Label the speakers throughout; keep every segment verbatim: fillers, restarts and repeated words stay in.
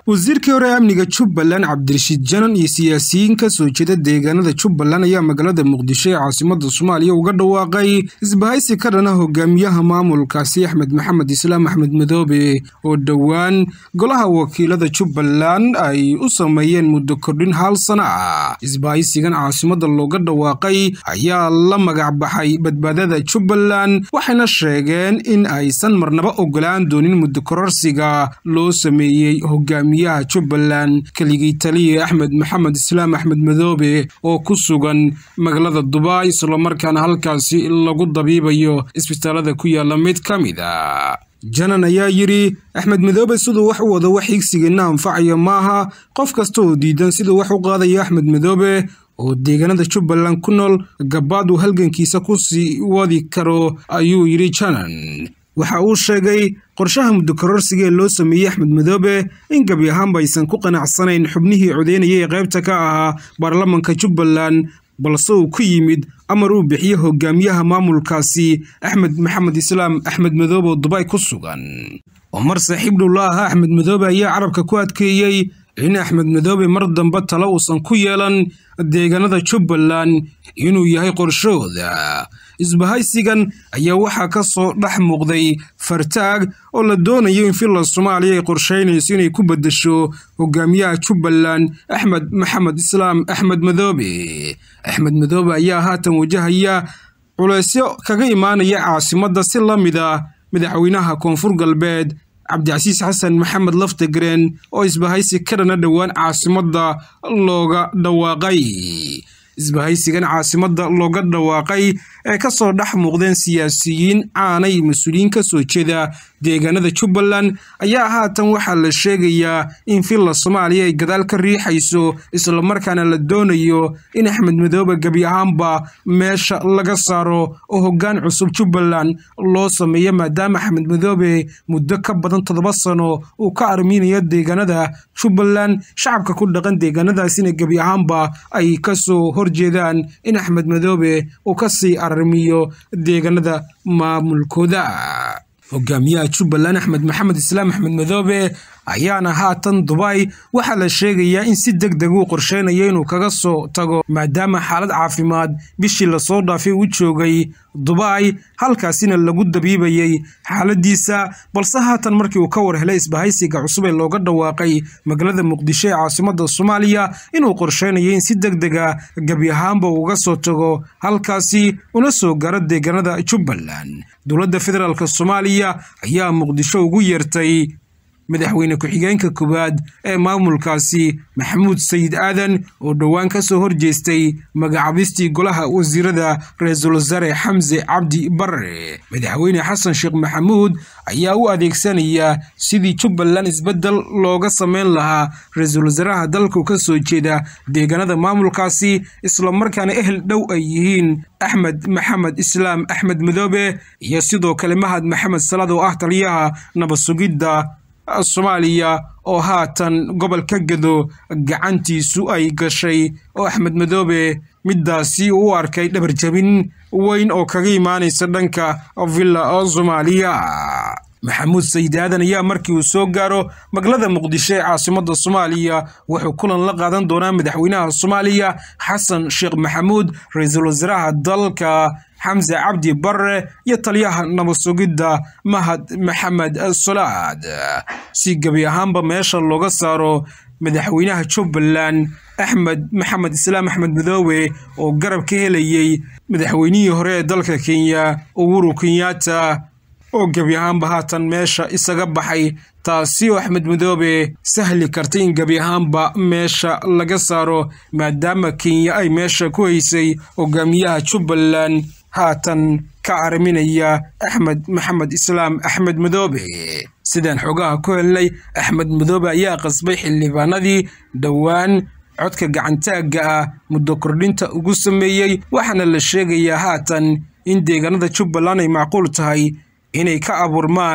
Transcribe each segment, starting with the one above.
Speaker 1: wasiirkii hore amniga Jubbaland Cabdirashiid Janan iyo siyaasiyiin ka soo jeeda deegaanada Jubbaland ayaa magaalada Muqdisho ee caasimadda Soomaaliya uga dhawaaqay isbahaysi ka dhana hogaamiyaha maamulkaasi Axmed Maxamed Islaam Axmed Madoobe oo dhawaan golaha wakiilada Jubbaland ay u sameeyeen muddo kordhin hal sano ah. Isbahaysigan caasimadda looga dhawaaqay ayaa la magac baxay badbaadada Jubbaland waxayna sheegeen in aysan marnaba ogolaan doonin muddo kororsiga loo sameeyay hogaamiyaha Jubbaland kaligii taliye Axmed Maxamed Islaam Axmed Madoobe oo ku sugan magaalada Dubai isla markaana halkaasi lagu dabiibayo isbitaalada ku yaala mid kamid ah. Janan ayaa yiri Axmed Madoobe sidoo wax u wado wax xigsigeena anfacayo maaha qof kasta oo diidan sidoo wax u qaadayo Axmed Madoobe oo deegaanada Jubbaland ku nool gabaad uu halgankiisa ku sii wadi karo ayuu yiri Janan. waxa uu sheegay qorshaha muddo kororsiga loo sameeyay Axmed Madoobe in gabi ahaan baysan ku qanacsanayn xubnihii codeynayay qaybta ka ahaa baarlamaanka Jubbaland balse uu ku yimid amar uu bixiyo hogaamiyaha maamulkaasi Axmed Maxamed Islaam Axmed Madoobe oo Dubai ku sugan. Omar saaxiib dhulaaha Axmed Madoobe ayaa carabka ku adkeeyay in Axmed Madoobe mar dambe talo uusan ku yeelan deegaanada Jubbaland inuu yahay qorshooda. isbahaysigan ayaa waxa ka soo dhax muuqday fartaag oo la doonayo in filla Soomaaliya ay qorsheynayso inay ku bedesho hogaamiyaha Jubbaland Axmed Maxamed Islaam Axmed Madoobe. Axmed Madoobe ayaa haatan wajahaya culeysyo kaga imaanaya caasimadda si la mid ah madaxweynaha Koonfur Galbeed Cabdicasiis Xasan Maxamed Laftagreen oo isbahaysi ka dhana dhawaan caasimadda looga dhawaaqay. isbahaysigan caasimadda looga dhawaaqay ee ka soo dhax muuqdeen siyaasiyiin aanay mas'uuliyiin ka soo jeeda deegaanada Jubbaland ayaa haatan waxa la sheegayaa in filla Soomaaliya ay gadaal ka riixayso isla markaana la doonayo in Axmed Madoobe gabi ahaanba meesha laga saaro oo hoggaan cusub Jubbaland loo sameeyo maadaama Axmed Madoobe muddo ka badan toddoba sano uu ka arminayo deegaanada Jubbaland shacabka ku dhaqan deegaanadaasina gabi ahaanba ay ka soo horjeedaan in Axmed Madoobe uu ka sii armiyo deegaanada maamulkooda. hogaamiyaha Jubbaland Axmed Maxamed Islaam Axmed Madoobe ayaana haatan Dubai waxa la sheegayaa in si degdeg uu qorsheynayo inuu kaga soo tago maadaama xaalad caafimaad bishii la soo dhaafay uu joogay Dubai halkaasina lagu dabiibayay xaaladiisa balse haatan markii uu ka war helay isbahaysiga cusub ee looga dhawaaqay magaalada Muqdisho ee caasimadda Soomaaliya inuu qorsheynayo in si degdeg ah gabi ahaanba uga soo tago halkaasi una soo gaaro deegaanada Jubbaland. dowladda federaalka Soomaaliya ayaa Muqdisho ugu yeertay madaxweyne ku-xigeenka koowaad ee maamulkaasi Maxamuud Sayid Aadan oo dhawaan ka soo horjeestay magacaabistii golaha wasiirada Ra'iisul Wasaare Xamse Cabdi Barre. madaxweyne Xasan Sheekh Maxamuud ayaa u adeegsanaya sidii Jubbaland isbedel looga sameyn lahaa Ra'iisul Wasaaraha dalka ka soo jeeda deegaanada maamulkaasi isla markaana ehel dhow ay yihiin Axmed Maxamed Islaam Axmed Madoobe iyo sidoo kale Mahad Maxamed Salaad oo ah taliyaha nabad sugidda Soomaaliya oo haatan gobolka Gedo gacantiisu ay gashay oo Axmed Madoobe midaasi uu arkay dhabar jabin weyn oo kaga imaanaysa dhanka villa Soomaaliya. Maxamuud Sayid Aadan ayaa markii uu soo gaaro magaalada Muqdisho ee caasimadda Soomaaliya wuxuu kulan la qaadan doonaa madaxweynaha Soomaaliya Xasan Sheekh Maxamuud Ra'iisul Wasaaraha dalka Xamse Cabdi Barre iyo taliyaha nabad sugidda Mahad Maxamed Salaad si gabi ahaanba meesha looga saaro madaxweynaha Jubbaland Axmed Maxamed Islaam Axmed Madoobe oo garab ka helayay madaxweynihii hore ee dalka Kenya Uhuru Kenyatta oo gabi ahaanba haatan meesha isaga baxay taasi oo Axmed Madoobe sahli kartay in gabi ahaanba meesha laga saaro maadaama Kenya ay meesha ku haysay hogaamiyaha Jubbaland haatan ka arminaya Axmed Maxamed Islaam Axmed Madoobe. sidaan xogaha ku helay Axmed Madoobe ayaa qasbay xildhibaanadii dhawaan codka gacantaaga ah muddo kordhinta ugu sameeyay waxaana la sheegayaa haatan in deegaanada Jubbaland ay macquul tahay inay ka abuurmaan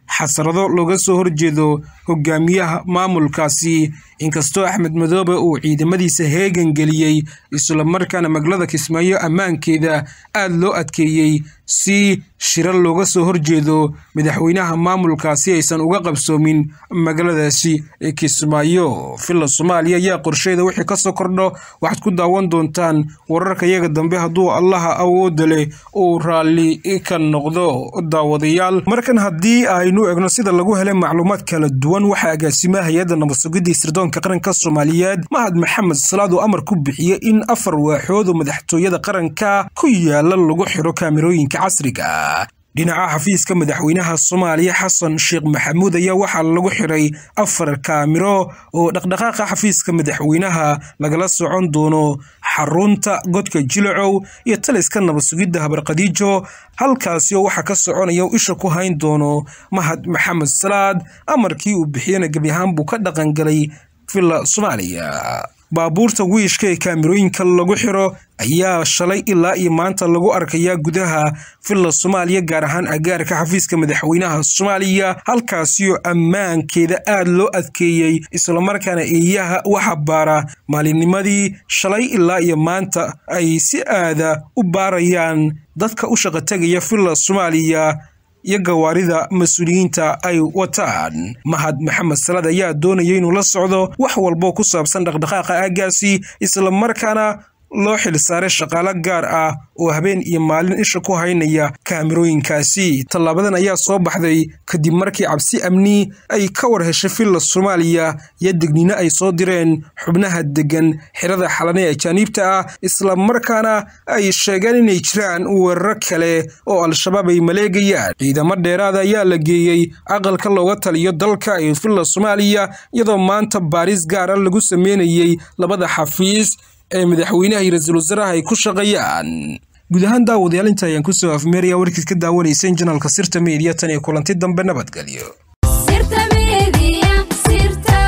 Speaker 1: xasarado looga soo horjeedo hogaamiyaha maamulkaasi inkastoo Axmed Madoobe uu ciidamadiisa heegan geliyay isla markaana magaalada Kismaayo ammaankeeda aad loo adkeeyay si shirar looga soo horjeedo madaxweynaha maamulkaasi aysan uga qabsoomin magaaladaasi Kismaayo. Filla Soomaaliya ayaa qorsheeda wixii ka soo kordho waxaad ku daawan doontaan wararka iyaga dambe hadduu Allaha awood leh uu raali ka noqdo daawadayaal. markan haddii aynu eegno sida lagu helay macluumaad kala duwan waxa agaasimaha hay'adda nabad sugidda sirdoonka qaranka Soomaaliyeed Mahad Maxamed Salaad oo amar ku bixiyay in afar waaxood madaxtooyada qaranka ku yaala lagu xiro kaamirooyinka casriga. dhinaca xafiiska madaxweynaha Soomaaliya Xasan Sheekh Maxamuud ayaa waxa lagu xiray afar kaamiro oo dhaqdhaqaaqa xafiiska madaxweynaha lagala socon doono xarunta godka Jilacow iyo taliska nabad sugidda Habarqadiijo halkaasi oo waxa ka soconaya isha ku hayn doono Mahad Maxamed Salaad. amarkii uu bixiyay gabi ahaan buu ka dhaqan galay Filla Soomaaliya. baabuurta wiishka ee kaamirooyinka lagu xiro ayaa shalay ilaa iyo maanta lagu arkayaa gudaha Filla Soomaaliya gaar ahaan agaarka xafiiska madaxweynaha Soomaaliya halkaasi oo ammaankeeda aad loo adkeeyay isla markaana eeyaha waxa baara maalinnimadii shalay ilaa iyo maanta ay si aada u baarayaan dadka u shaqo tagaya Filla Soomaaliya iyo gawaarida mas'uuliyiinta ay wataan. Mahad Maxamed Salaad ayaa doonayay inuu la socdo wax walba ku saabsan dhaqdhaqaaqa aagaasi isla markaana loo xil saaray shaqaale gaar ah oo habeen iyo maalin isha ku haynaya kaamirooyinkaasi. tallaabadan ayaa soo baxday kadib markii cabsi amni ay ka war heshay Filla Soomaaliya iyo digniino ay soo direen xubnaha degan xirada xalane ee ajaanibta ah isla markaana ay sheegeen inay jiraan weerar kale oo al-shabaab ay maleegayaan. ciidamo dheeraad ayaa la geeyay aqalka looga taliyo dalka ee Filla Soomaaliya iyadoo maanta baaris gaar ah lagu sameeyay labada xafiis ee madaxweynaha iyo ra'iisul wasaaraha ay ku shaqeeyaan. guud ahaan daawadayaal inta ayaan ku soo afmeeraya warkiis ka daawanaysan channelka Sirta Media tan iyo kulanti dambe nabadgelyo.
Speaker 2: Sirta Media, Sirta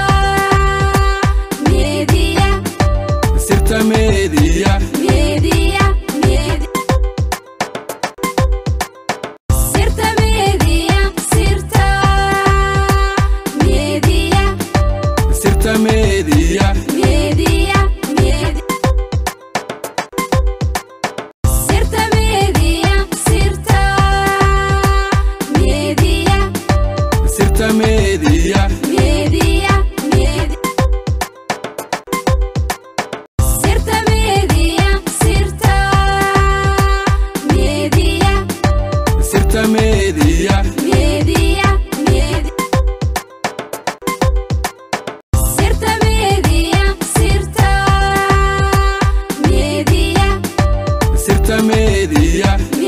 Speaker 2: Media,
Speaker 3: Sirta Media,
Speaker 2: Media, Media. Sirta Media, Sirta Media,
Speaker 3: Sirta Media,
Speaker 2: Media, Media. Sirta Media, Sirta Media,
Speaker 3: Sirta Media,
Speaker 2: Media, Media. Sirta Media, Sirta Media,
Speaker 3: Sirta Media,
Speaker 2: Media, Media. Sirta Media, Sirta Media,
Speaker 3: Sirta Media,